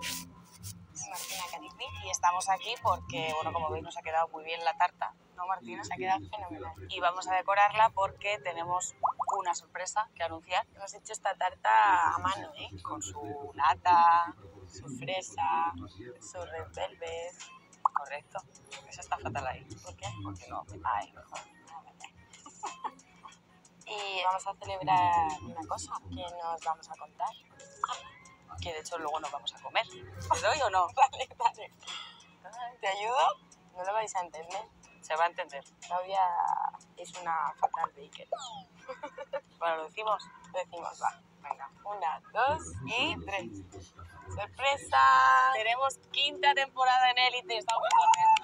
Martina Canipi y estamos aquí porque, bueno, como veis nos ha quedado muy bien la tarta, ¿no, Martina? Se ha quedado fenomenal. Y vamos a decorarla porque tenemos una sorpresa que anunciar. Hemos hecho esta tarta a mano, ¿eh? Con su nata, su fresa, su red velvet. Correcto. Eso está fatal ahí. ¿Por qué? Porque no. Ay, mejor. Y vamos a celebrar una cosa que nos vamos a contar. Que de hecho luego nos vamos a comer. ¿Te doy o no? Vale, vale. ¿Te ayudo? No lo vais a entender. Se va a entender. Claudia es una fatal baker. Bueno, ¿lo decimos? Lo decimos, va. Venga. 1, 2 y 3. ¡Sorpresa! Tenemos 5ª temporada en Élite. Estamos muy contentos.